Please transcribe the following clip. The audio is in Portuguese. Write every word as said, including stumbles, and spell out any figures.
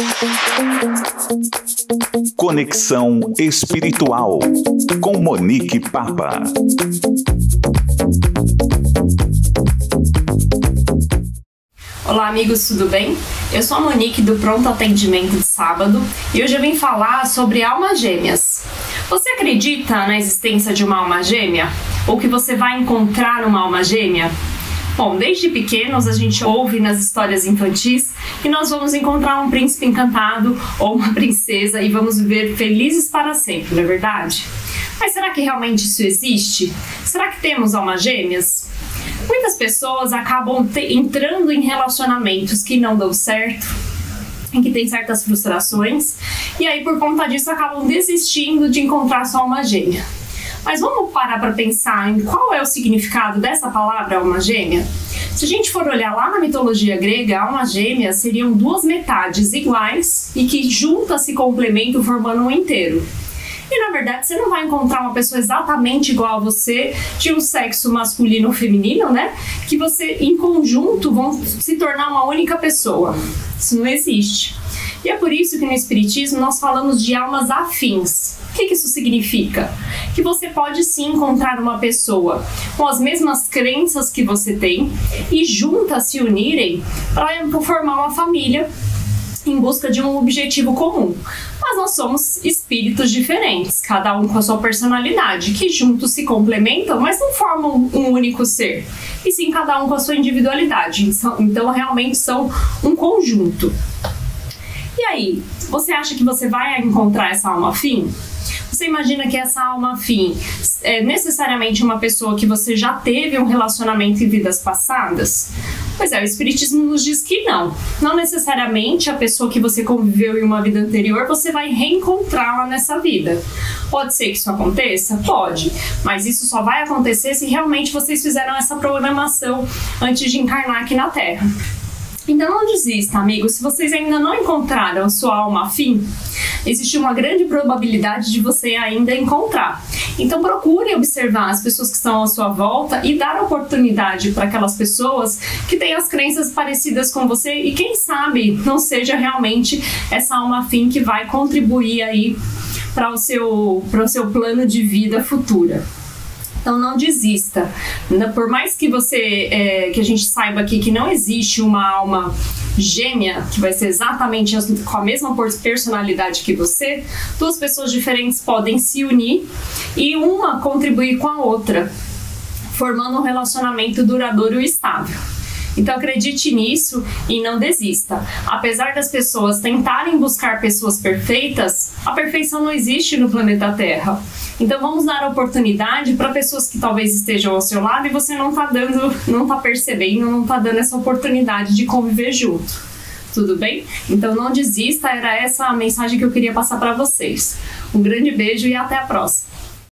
Conexão Espiritual com Monique Papa. Olá amigos, tudo bem? Eu sou a Monique do Pronto Atendimento de Sábado e hoje eu vim falar sobre almas gêmeas. Você acredita na existência de uma alma gêmea? Ou que você vai encontrar uma alma gêmea? Bom, desde pequenos a gente ouve nas histórias infantis que nós vamos encontrar um príncipe encantado ou uma princesa e vamos viver felizes para sempre, não é verdade? Mas será que realmente isso existe? Será que temos almas gêmeas? Muitas pessoas acabam te- entrando em relacionamentos que não dão certo, em que tem certas frustrações, e aí por conta disso acabam desistindo de encontrar sua alma gêmea. Mas vamos parar para pensar em qual é o significado dessa palavra alma gêmea? Se a gente for olhar lá na mitologia grega, alma gêmea seriam duas metades iguais e que juntas se complementam formando um inteiro. E na verdade você não vai encontrar uma pessoa exatamente igual a você, de um sexo masculino ou feminino, né? Que você em conjunto vão se tornar uma única pessoa. Isso não existe. E é por isso que no Espiritismo nós falamos de almas afins. O que, que isso significa? Que você pode sim encontrar uma pessoa com as mesmas crenças que você tem e juntas se unirem para formar uma família em busca de um objetivo comum. Mas nós somos espíritos diferentes, cada um com a sua personalidade, que juntos se complementam, mas não formam um único ser, e sim cada um com a sua individualidade. Então realmente são um conjunto. E aí, você acha que você vai encontrar essa alma afim? Você imagina que essa alma afim é necessariamente uma pessoa que você já teve um relacionamento em vidas passadas? Pois é, o Espiritismo nos diz que não. Não necessariamente a pessoa que você conviveu em uma vida anterior, você vai reencontrá-la nessa vida. Pode ser que isso aconteça? Pode. Mas isso só vai acontecer se realmente vocês fizeram essa programação antes de encarnar aqui na Terra. Então não desista, amigos. Se vocês ainda não encontraram sua alma afim, existe uma grande probabilidade de você ainda encontrar. Então procure observar as pessoas que estão à sua volta e dar oportunidade para aquelas pessoas que têm as crenças parecidas com você e quem sabe não seja realmente essa alma afim que vai contribuir aí para o seu, para o seu plano de vida futura. Então não desista. Por mais que você, é, que a gente saiba aqui que não existe uma alma gêmea que vai ser exatamente com a mesma personalidade que você, duas pessoas diferentes podem se unir e uma contribuir com a outra, formando um relacionamento duradouro e estável. Então acredite nisso e não desista. Apesar das pessoas tentarem buscar pessoas perfeitas, a perfeição não existe no planeta Terra. Então vamos dar oportunidade para pessoas que talvez estejam ao seu lado e você não está dando, não está percebendo, não está dando essa oportunidade de conviver junto. Tudo bem? Então não desista, era essa a mensagem que eu queria passar para vocês. Um grande beijo e até a próxima.